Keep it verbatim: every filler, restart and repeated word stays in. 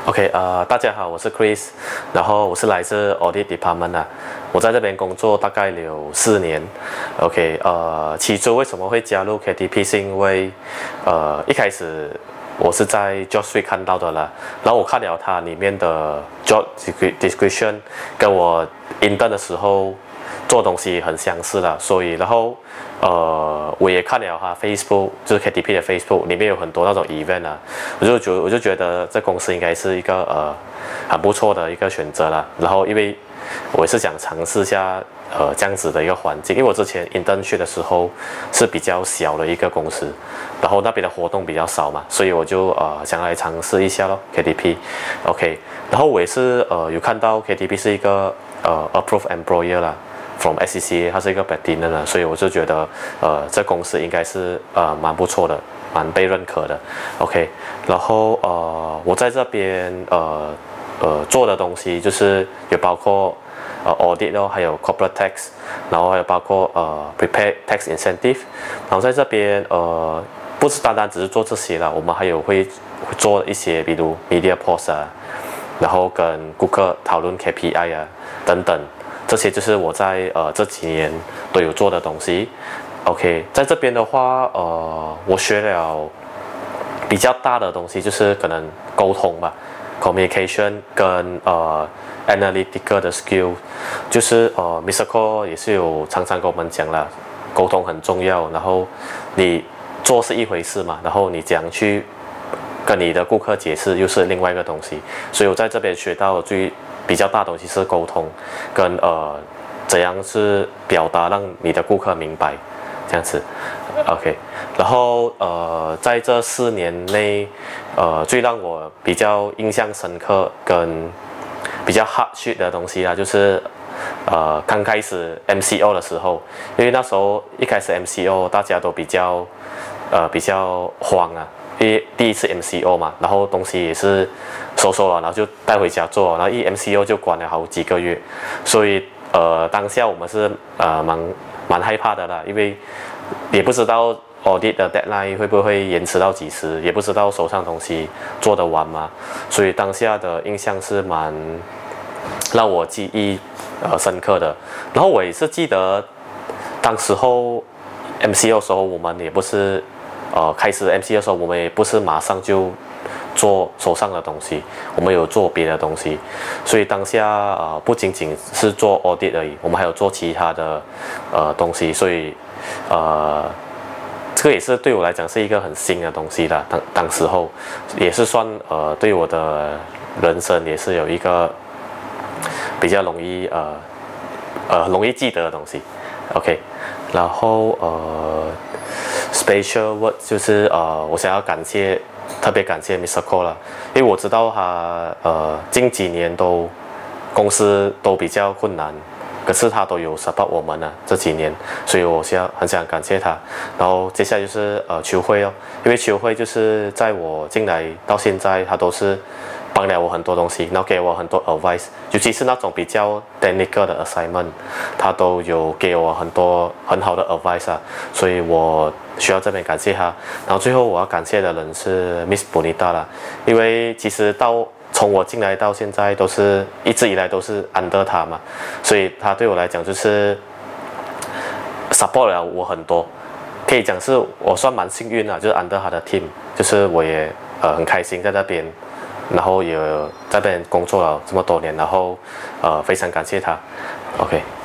OK， 呃，大家好，我是 Chris， 然后我是来自 Audit Department 啊，我在这边工作大概有四年。OK， 呃，起初为什么会加入 K T P 是因为，呃，一开始我是在 Job Street 看到的啦，然后我看了它里面的 Job Description， 跟我 intern 的时候做东西很相似啦，所以然后呃我也看了哈 Facebook， 就是 K T P 的 Facebook 里面有很多那种 event 啊，我就觉我就觉得这公司应该是一个呃很不错的一个选择啦。然后因为我也是想尝试一下呃这样子的一个环境，因为我之前 internship 的时候是比较小的一个公司，然后那边的活动比较少嘛，所以我就呃想来尝试一下咯 K T P。OK， 然后我也是呃有看到 K T P 是一个呃 approved employer 啦。from S C C A， 它是一个 platinum 的，所以我就觉得，呃，这公司应该是呃蛮不错的，蛮被认可的。OK， 然后呃，我在这边呃呃做的东西就是有包括呃 audit 咯，还有 corporate tax， 然后还有包括呃 prepare tax incentive， 然后在这边呃不是单单只是做这些啦，我们还有会做一些比如 media post 啊，然后跟顾客讨论 K P I 啊等等。这些就是我在呃这几年都有做的东西。OK， 在这边的话，呃，我学了比较大的东西，就是可能沟通吧 ，communication 跟呃 analytical 的 skill， 就是呃 Mr Koh 也是有常常跟我们讲了，沟通很重要。然后你做是一回事嘛，然后你怎样去跟你的顾客解释又是另外一个东西。所以我在这边学到最比较大的东西是沟通，跟呃怎样是表达让你的顾客明白，这样子 ，OK。然后呃在这四年内，呃最让我比较印象深刻跟比较 hard shit 的东西啊，就是呃刚开始 M C O 的时候，因为那时候一开始 M C O 大家都比较呃比较慌啊。因为第一次 M C O 嘛，然后东西也是收收了，然后就带回家做，然后一 M C O 就关了好几个月，所以呃当下我们是呃蛮蛮害怕的啦，因为也不知道 audit 的 deadline 会不会延迟到几时，也不知道手上东西做得完嘛，所以当下的印象是蛮让我记忆呃深刻的。然后我也是记得当时候 M C O 的时候，我们也不是。呃，开始 M C 的时候，我们也不是马上就做手上的东西，我们有做别的东西，所以当下呃不仅仅是做 audit 而已，我们还有做其他的呃东西，所以呃这个也是对我来讲是一个很新的东西啦。当当时候也是算呃对我的人生也是有一个比较容易呃呃容易记得的东西 ，OK， 然后呃。Special word 就是呃，我想要感谢，特别感谢 Mr Koh 啦，因为我知道他呃近几年都公司都比较困难，可是他都有 support 我们啊这几年，所以我想很想感谢他。然后接下来就是呃秋慧哦，因为秋慧就是在我进来到现在，他都是帮了我很多东西，然后给我很多 advice， 尤其是那种比较 technical 的 assignment， 他都有给我很多很好的 advice 啊，所以我需要这边感谢他。然后最后我要感谢的人是 Miss Bonita 啦，因为其实到从我进来到现在都是一直以来都是 under 他嘛，所以他对我来讲就是 support 了我很多，可以讲是我算蛮幸运的，就是 under 他的 team， 就是我也呃很开心在那边。然后也在那边工作了这么多年，然后呃非常感谢他 ，OK。